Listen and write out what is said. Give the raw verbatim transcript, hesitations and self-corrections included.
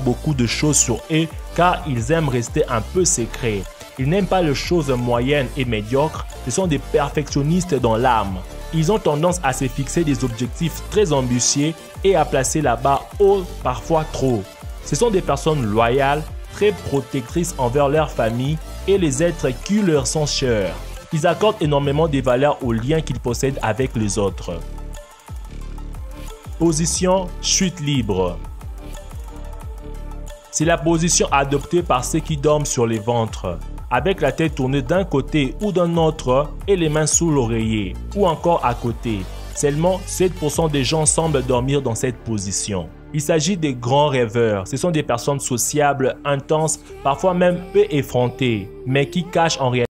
beaucoup de choses sur eux car ils aiment rester un peu secrets. Ils n'aiment pas les choses moyennes et médiocres, ce sont des perfectionnistes dans l'âme. Ils ont tendance à se fixer des objectifs très ambitieux et à placer la barre haut, parfois trop. Ce sont des personnes loyales, très protectrices envers leur famille et les êtres qui leur sont chers. Ils accordent énormément de valeur aux liens qu'ils possèdent avec les autres. Position chute libre. C'est la position adoptée par ceux qui dorment sur le ventre, avec la tête tournée d'un côté ou d'un autre et les mains sous l'oreiller, ou encore à côté. Seulement sept pour cent des gens semblent dormir dans cette position. Il s'agit des grands rêveurs. Ce sont des personnes sociables, intenses, parfois même peu effrontées, mais qui cachent en réalité